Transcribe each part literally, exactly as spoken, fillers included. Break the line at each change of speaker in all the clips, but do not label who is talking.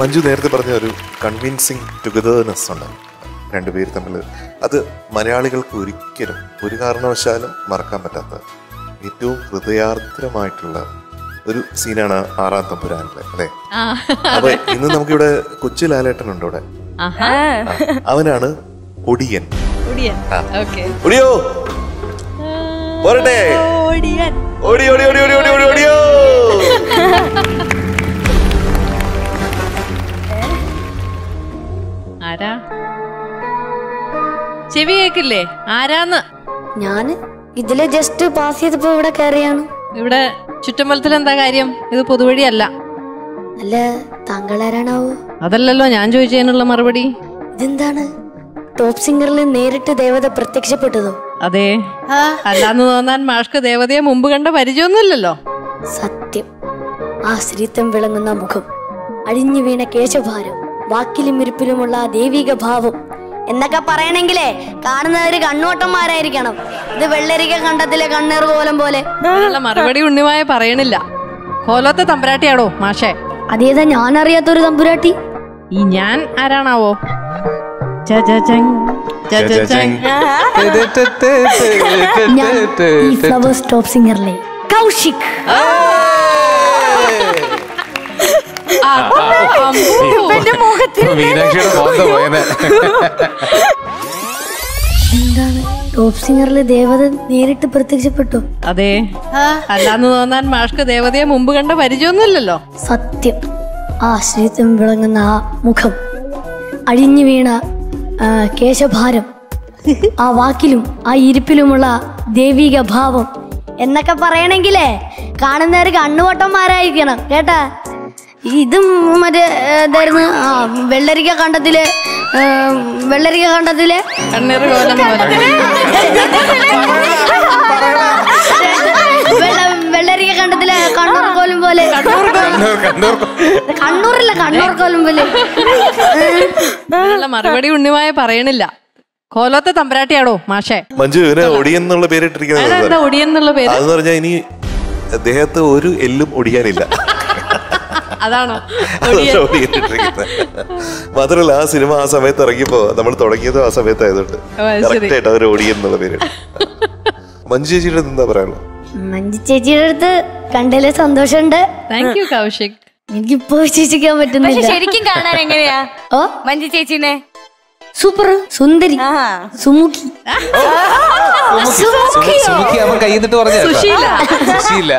മഞ്ജു നേരത്തെ പറഞ്ഞ ഒരു കൺവിൻസിങ് ടുഗദർനെസ് ഉണ്ട് രണ്ടുപേർ തമ്മിൽ. അത് മലയാളികൾക്ക് ഒരിക്കലും ഒരു കാരണവശാലും മറക്കാൻ പറ്റാത്ത ഏറ്റവും ഹൃദയാർദ്രമായിട്ടുള്ള ഒരു സീനാണ് ആറാം തമ്പുരാനിലെ, അല്ലേ? അപ്പൊ ഇന്ന് നമുക്കിവിടെ കൊച്ചു ലാലേട്ടനുണ്ട് ഇവിടെ. അവനാണ് ഒടിയൻ. ഒടിയോ പോരട്ടെ, ഓടി ഓടി ഓടി ഓടി ഓടി ഓടി ഓടിയോ.
ആരാ? ചെവി കേക്കില്ലേ ആരാന്ന്?
ഞാന് ഇതിലെ ജസ്റ്റ് പാസ് ചെയ്തപ്പോ ഇവിടെ കയറിയാണ്.
ഇവിടെ ചുറ്റമ്പലത്തിൽ എന്താ കാര്യം? ഇത് പൊതുവഴിയല്ല.
അല്ല, താങ്കൾ ആരാണാവോ?
അതല്ലല്ലോ ഞാൻ ചോദിച്ചതിനുള്ള മറുപടി.
ഇതെന്താണ് ടോപ്പ് സിംഗറിൽ നേരിട്ട് ദേവത പ്രത്യക്ഷപ്പെട്ടതോ?
അതെ. അല്ലാന്ന് തോന്നാൻ മാഷ്ക്ക് ദേവതയെ മുമ്പ് കണ്ട പരിചയമൊന്നുമില്ലല്ലോ.
സത്യം. ആ സ്ത്രീത്വം വിളങ്ങുന്ന മുഖം, അഴിഞ്ഞു വീണ കേശഭാരം, വാക്കിലും ഇരിപ്പിലുമുള്ള ദൈവിക ഭാവം എന്നൊക്കെ പറയണെങ്കിലേ കാണുന്നവര് കണ്ണോട്ടന്മാരായിരിക്കണം. ഇത് വെള്ളരിക്ക കണ്ടത്തിലെ കണ്ണേർ കോലം പോലെ.
മറുപടി ഉണ്ണിമായ പറയണില്ല. കോലത്തെ തമ്പുരാട്ടിയാണോ മാഷേ?
അതേതാ ഞാൻ അറിയാത്തൊരു തമ്പുരാട്ടി?
ഈ ഞാൻ ആരാണാവോ?
ഞാൻ ഈ ഫ്ലവേഴ്സ് ടോപ്പ് സിംഗറിലെ കൗശിക്. എന്താണ് ടോപ്പ് സിംഗറിലെ ദേവത നേരിട്ട് പ്രത്യക്ഷപ്പെട്ടു?
അതെ. അല്ലാന്ന് തോന്നാൻ മാഷ്ക്ക് ദേവതയെ മുമ്പ് കണ്ട പരിചയമൊന്നുമില്ലല്ലോ.
സത്യം. ആ ശ്രീത്വം വിളങ്ങുന്ന ആ മുഖം, അഴിഞ്ഞു വീണ കേശഭാരം, ആ വാക്കിലും ആ ഇരിപ്പിലുമുള്ള ദൈവിക ഭാവം എന്നൊക്കെ പറയണെങ്കിലേ കാണുന്നവര് കണ്ണുവട്ടന്മാരായിരിക്കണം കേട്ടാ. ഇതും മറ്റേ ഇതായിരുന്നു ആ വെള്ളരിക്ക കണ്ടത്തിലെ വെള്ളരിക്ക കണ്ടത്തിലെ വെള്ളരിക്ക കണ്ടത്തിലെ കണ്ണൂർ കോലും പോലെ. കണ്ണൂരില്ല, കണ്ണൂർ കോലും പോലെ.
മറുപടി ഉണ്ണിമായ പറയണില്ല. കോലത്തെ തമ്പുരാട്ടിയാണോ മാഷേ?
മഞ്ജു ഇവന് ഒടിയൻ എന്നുള്ള പേരിട്ടിരിക്കുന്നത്.
ഒടിയൻ എന്നുള്ള പേര്
അതെന്ന് പറഞ്ഞാൽ ഇനി അദ്ദേഹത്തെ ഒരു എല്ലും ഒടിയാനില്ല.
അതാണോ
മാത്രല്ല ആ സിനിമ ആ സമയത്ത് ഇറങ്ങിയപ്പോ നമ്മൾ തുടങ്ങിയത് ആ സമയത്തായതുകൊണ്ട് കറക്റ്റ് ആയിട്ട് അവർ ഓടിയൻ എന്നുള്ള പേര്. മഞ്ജു ചേച്ചിയുടെ എന്താ പറയാനുള്ളത്?
മഞ്ജു ചേച്ചിയുടെ അടുത്ത് കണ്ടതിലെ സന്തോഷമുണ്ട്.
Thank you Kaushik.
എനിക്കിപ്പോ വിശ്വസിക്കാൻ പറ്റുന്നില്ല.
ശരിക്കും കാണാൻ എങ്ങനെയാ ഓ മഞ്ജു ചേച്ചിനെ?
സൂപ്പർ, സുന്ദരി, സുമുഖി.
സുമുഖി അവൻ കൈന്നിട്ട് പറഞ്ഞ സുശീല. സുശീല.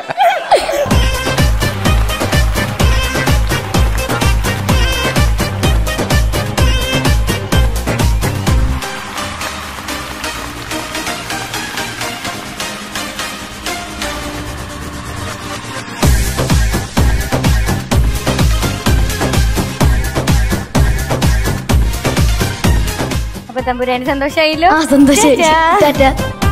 അപ്പൊ തമ്പുരാന് സന്തോഷായില്ലോ?
ആ സന്തോഷായി.